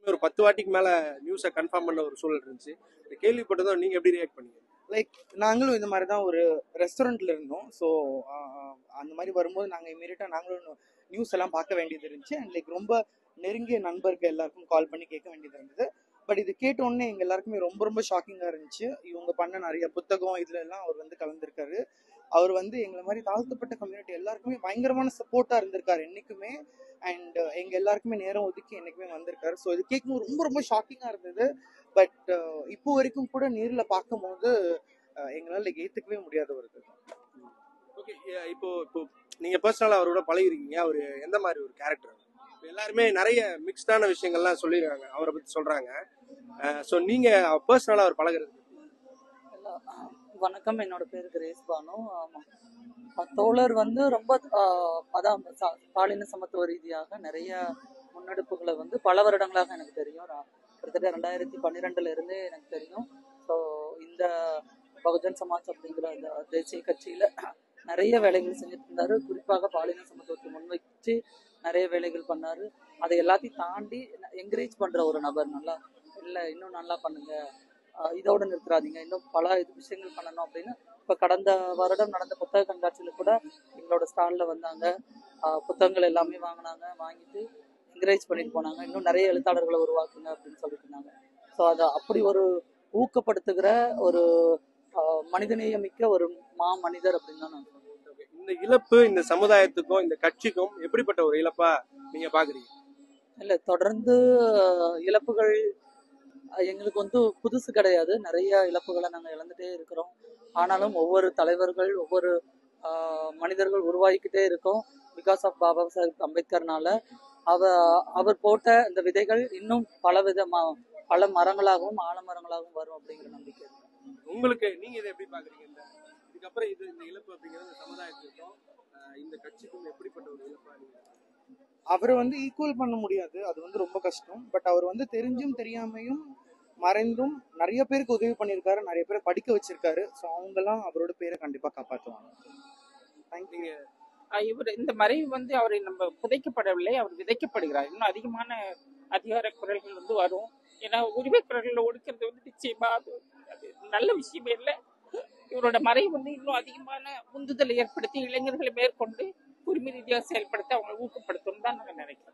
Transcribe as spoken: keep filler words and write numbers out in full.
ஒரு பத்து வாட்டிக்கு மேல நியூஸை கன்ஃபார்ம் பண்ண ஒரு சூழல் இருந்துச்சு. கேள்விப்பட்டதும் நீங்க எப்படி ரியாக்ட் பண்ணீங்க? லைக் நாங்களும் இந்த மாதிரி தான் ஒரு ரெஸ்டாரண்ட்ல இருந்தோம். ஸோ அந்த மாதிரி வரும்போது நாங்கள் இமீடியட்டாக நாங்களும் நியூஸ் எல்லாம் பார்க்க வேண்டியது இருந்துச்சு. அண்ட் லைக் ரொம்ப நெருங்கிய நண்பர்கள் எல்லாருக்கும் கால் பண்ணி கேட்க வேண்டியது இருந்தது. பட் இது கேட்ட உடனே எங்க எல்லாருக்குமே ரொம்ப ரொம்ப ஷாக்கிங்காக இருந்துச்சு. இவங்க பண்ண நிறைய புத்தகம் இதுல எல்லாம் அவர் வந்து கலந்துருக்காரு. அவர் வந்து எங்களை மாதிரி தாழ்த்தப்பட்ட கம்யூனிட்டி எல்லாருக்குமே பயங்கரமான சப்போர்ட்டா இருந்திருக்காரு என்னைக்குமே. அண்ட் எங்க எல்லாருக்குமே நேரம் ஒதுக்கி என்னைக்குமே வந்திருக்காரு. ஸோ இது கேட்கும்போது ரொம்ப ரொம்ப ஷாக்கிங்கா இருந்தது. பட் இப்போ வரைக்கும் கூட நேரில் பார்க்கும் போது எங்களால் ஏற்றுக்கவே முடியாத ஒரு இது. ஓகே, இப்போ இப்போ நீங்க பர்சனலா அவரோட பழகிருக்கீங்க. அவர் எந்த மாதிரி ஒரு கேரக்டர்? எல்லாருமே நிறைய மிக்ஸ்டான விஷயங்கள்லாம் சொல்லிடுறாங்க, அவரை பத்தி சொல்றாங்க. ஸோ நீங்க பர்சனலா அவர் பழகிறது? வணக்கம், என்னோட பேர் கிரேஸ் பானு. தோழர் வந்து ரொம்ப அதான் பாலின சமத்துவ ரீதியாக நிறைய முன்னெடுப்புகளை வந்து பல வருடங்களாக எனக்கு தெரியும். கிட்டத்தட்ட ரெண்டாயிரத்தி பன்னிரெண்டுல இருந்தே எனக்கு தெரியும். ஸோ இந்த பகுஜன் சமாஜ் அப்படிங்கிற அந்த தேசிய கட்சியில நிறைய வேலைகள் செஞ்சுட்டு இருந்தாரு. குறிப்பாக பாலின சமத்துவத்தை முன்வைச்சு நிறைய வேலைகள் பண்ணாரு. அதை எல்லாத்தையும் தாண்டி என்கரேஜ் பண்ற ஒரு நபர். நல்லா இல்லை, இன்னும் நல்லா பண்ணுங்க, இதோட நிறுத்துறாதீங்க, இன்னும் பல இது விஷயங்கள் பண்ணணும் அப்படின்னு. இப்போ கடந்த வருடம் நடந்த புத்தக கண்காட்சியில கூட எங்களோட ஸ்டால்ல வந்தாங்க. புத்தகங்கள் எல்லாமே வாங்கினாங்க. வாங்கிட்டு என்கரேஜ் பண்ணிட்டு போனாங்க. இன்னும் நிறைய எழுத்தாளர்களை உருவாக்குங்க அப்படின்னு சொல்லிட்டு இருந்தாங்க. ஸோ அதை அப்படி ஒரு ஊக்கப்படுத்துகிற ஒரு மனிதநேயமிக்க ஒரு மா மனிதர் அப்படின்னு தான் நான் சொல்றேன். இந்த இழப்பு இந்த சமுதாயத்துக்கும் இந்த கட்சிக்கும் எப்படிப்பட்ட ஒரு இழப்பா நீங்க பாக்குறீங்க? இல்ல, தொடர்ந்து இழப்புகள் எங்களுக்கு வந்து புதுசு கிடையாது. நிறைய இழப்புகளை நாங்கள் இழந்துட்டே இருக்கிறோம். ஆனாலும் ஒவ்வொரு தலைவர்கள், ஒவ்வொரு மனிதர்கள் உருவாகிக்கிட்டே இருக்கோம். பிகாஸ் ஆஃப் பாபா சாஹிப் அம்பேத்கர்னால அவ அவர் போட்ட இந்த விதைகள் இன்னும் பல விதமா பல மரங்களாகவும் ஆலமரங்களாகவும் வரும் அப்படிங்கிற நம்பிக்கை. உங்களுக்கு நீங்க இதை எப்படி பாக்குறீங்க? இந்த இதுக்கப்புறம் இது இந்த இழப்பு அப்படிங்கிறது சமுதாயத்திற்கும் இந்த கட்சிக்கும் எப்படிப்பட்ட ஒரு இழப்பா? அவரை வந்து ஈக்குவல் பண்ண முடியாது, அது வந்து ரொம்ப கஷ்டம். பட் அவர் வந்து தெரிஞ்சும் தெரியாமையும் மறைந்தும் நிறைய பேருக்கு உதவி பண்ணியிருக்காரு, நிறைய பேரை படிக்க வச்சிருக்காரு. ஸோ அவங்கெல்லாம் அவரோட பேரை கண்டிப்பாக காப்பாற்றுவாங்க. தேங்க்யூ. இவர் இந்த மறைவு வந்து அவரை நம்ம புதைக்கப்படவில்லை, அவர் விதைக்கப்படுகிறார். இன்னும் அதிகமான அதிகார குரல்கள் வந்து வரும். ஏன்னா உரிமை குரல்களை ஒடுக்கிறது வந்து நிச்சயமா அது அது நல்ல விஷயமே இல்லை. இவரோட மறைவு வந்து இன்னும் அதிகமான உந்துதலை ஏற்படுத்தி இளைஞர்களை மேற்கொண்டு உரிமை ரீதியாக செயல்படுத்த அவங்க ஊக்கப்படுத்தும் தான் நாங்கள் நினைக்கிறோம்.